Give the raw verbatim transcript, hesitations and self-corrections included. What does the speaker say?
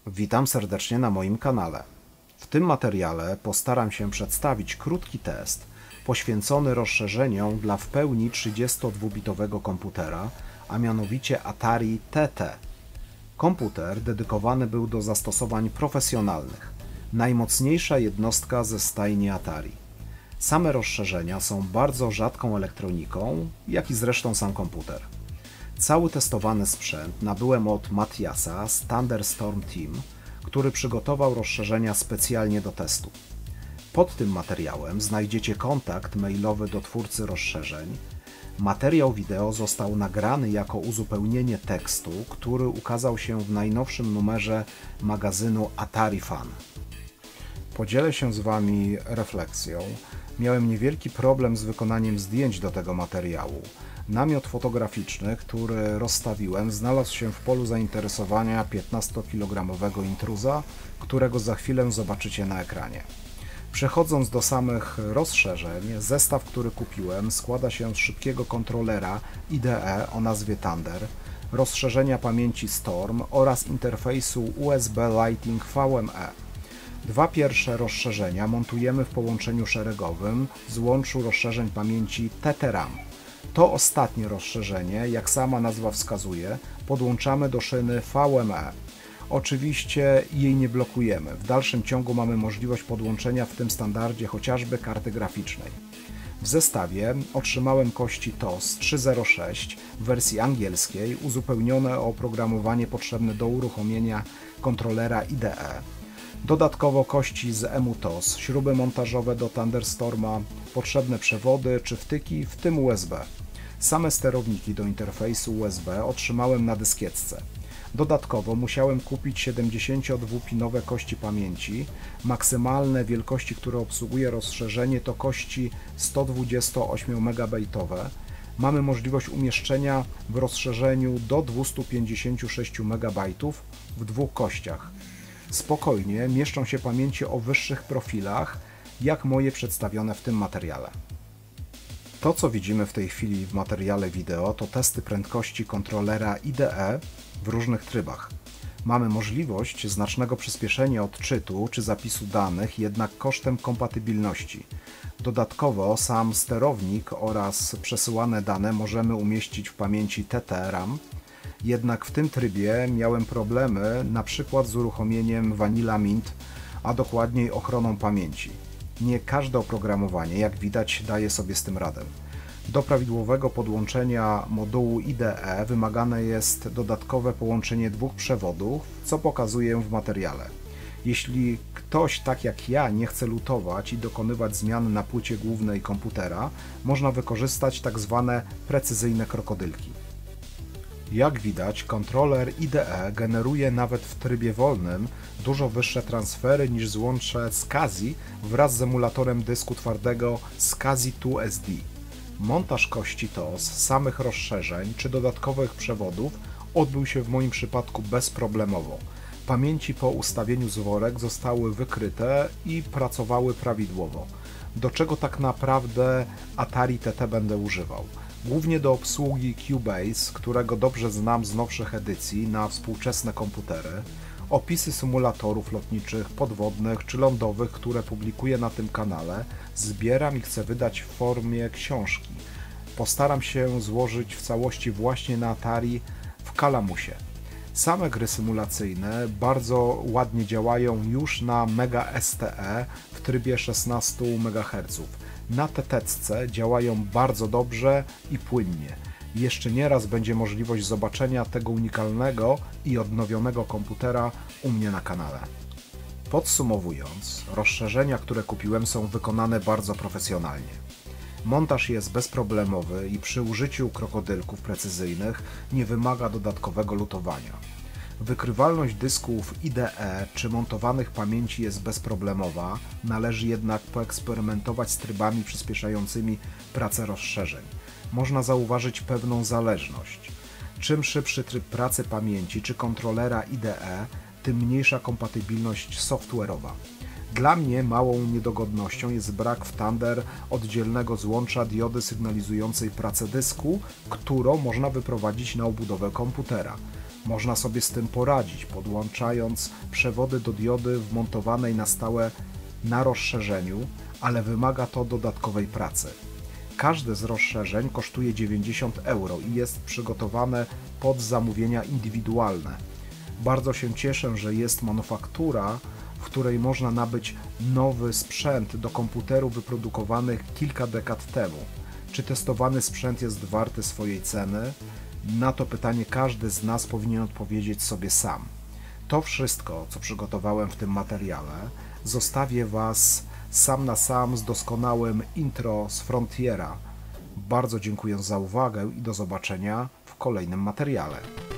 Witam serdecznie na moim kanale. W tym materiale postaram się przedstawić krótki test poświęcony rozszerzeniom dla w pełni trzydziestodwubitowego komputera, a mianowicie Atari T T. Komputer dedykowany był do zastosowań profesjonalnych. Najmocniejsza jednostka ze stajni Atari. Same rozszerzenia są bardzo rzadką elektroniką, jak i zresztą sam komputer. Cały testowany sprzęt nabyłem od Matiasa z Thunderstorm Team, który przygotował rozszerzenia specjalnie do testu. Pod tym materiałem znajdziecie kontakt mailowy do twórcy rozszerzeń. Materiał wideo został nagrany jako uzupełnienie tekstu, który ukazał się w najnowszym numerze magazynu Atari Fan. Podzielę się z Wami refleksją. Miałem niewielki problem z wykonaniem zdjęć do tego materiału. Namiot fotograficzny, który rozstawiłem, znalazł się w polu zainteresowania piętnastokilogramowego intruza, którego za chwilę zobaczycie na ekranie. Przechodząc do samych rozszerzeń, zestaw, który kupiłem, składa się z szybkiego kontrolera I D E o nazwie Thunder, rozszerzenia pamięci Storm oraz interfejsu U S B Lighting V M E. Dwa pierwsze rozszerzenia montujemy w połączeniu szeregowym z łączu rozszerzeń pamięci T T RAM. To ostatnie rozszerzenie, jak sama nazwa wskazuje, podłączamy do szyny V M E. Oczywiście jej nie blokujemy. W dalszym ciągu mamy możliwość podłączenia w tym standardzie chociażby karty graficznej. W zestawie otrzymałem kości T O S trzysta sześć w wersji angielskiej, uzupełnione o oprogramowanie potrzebne do uruchomienia kontrolera I D E. Dodatkowo kości z E M U T O S, śruby montażowe do Thunderstorma, potrzebne przewody czy wtyki, w tym U S B. Same sterowniki do interfejsu U S B otrzymałem na dyskietce. Dodatkowo musiałem kupić siedemdziesięciodwupinowe kości pamięci. Maksymalne wielkości, które obsługuje rozszerzenie, to kości sto dwudziestoośmiomegabajtowe. Mamy możliwość umieszczenia w rozszerzeniu do dwustu pięćdziesięciu sześciu megabajtów w dwóch kościach. Spokojnie mieszczą się pamięci o wyższych profilach, jak moje przedstawione w tym materiale. To, co widzimy w tej chwili w materiale wideo, to testy prędkości kontrolera I D E w różnych trybach. Mamy możliwość znacznego przyspieszenia odczytu czy zapisu danych, jednak kosztem kompatybilności. Dodatkowo sam sterownik oraz przesyłane dane możemy umieścić w pamięci T T RAM, jednak w tym trybie miałem problemy na przykład z uruchomieniem Vanilla Mint, a dokładniej ochroną pamięci. Nie każde oprogramowanie, jak widać, daje sobie z tym radę. Do prawidłowego podłączenia modułu I D E wymagane jest dodatkowe połączenie dwóch przewodów, co pokazuję w materiale. Jeśli ktoś, tak jak ja, nie chce lutować i dokonywać zmian na płycie głównej komputera, można wykorzystać tak zwane precyzyjne krokodylki. Jak widać, kontroler I D E generuje nawet w trybie wolnym dużo wyższe transfery niż złącze SCSI wraz z emulatorem dysku twardego SCSI dwa S D. Montaż kości T O S, samych rozszerzeń czy dodatkowych przewodów odbył się w moim przypadku bezproblemowo. Pamięci po ustawieniu zworek zostały wykryte i pracowały prawidłowo. Do czego tak naprawdę Atari T T będę używał? Głównie do obsługi Cubase, którego dobrze znam z nowszych edycji na współczesne komputery, opisy symulatorów lotniczych, podwodnych czy lądowych, które publikuję na tym kanale, zbieram i chcę wydać w formie książki. Postaram się złożyć w całości właśnie na Atari w Calamusie. Same gry symulacyjne bardzo ładnie działają już na Mega S T E w trybie szesnastu megaherców. Na T T C działają bardzo dobrze i płynnie. Jeszcze nieraz będzie możliwość zobaczenia tego unikalnego i odnowionego komputera u mnie na kanale. Podsumowując, rozszerzenia, które kupiłem, są wykonane bardzo profesjonalnie. Montaż jest bezproblemowy i przy użyciu krokodylków precyzyjnych nie wymaga dodatkowego lutowania. Wykrywalność dysków I D E czy montowanych pamięci jest bezproblemowa, należy jednak poeksperymentować z trybami przyspieszającymi pracę rozszerzeń. Można zauważyć pewną zależność. Czym szybszy tryb pracy pamięci czy kontrolera I D E, tym mniejsza kompatybilność software'owa. Dla mnie małą niedogodnością jest brak w Thunder oddzielnego złącza diody sygnalizującej pracę dysku, którą można wyprowadzić na obudowę komputera. Można sobie z tym poradzić, podłączając przewody do diody wmontowanej na stałe na rozszerzeniu, ale wymaga to dodatkowej pracy. Każde z rozszerzeń kosztuje dziewięćdziesiąt euro i jest przygotowane pod zamówienia indywidualne. Bardzo się cieszę, że jest manufaktura, w której można nabyć nowy sprzęt do komputerów wyprodukowanych kilka dekad temu. Czy testowany sprzęt jest warty swojej ceny? Na to pytanie każdy z nas powinien odpowiedzieć sobie sam. To wszystko, co przygotowałem w tym materiale, zostawię Was sam na sam z doskonałym intro z Frontiera. Bardzo dziękuję za uwagę i do zobaczenia w kolejnym materiale.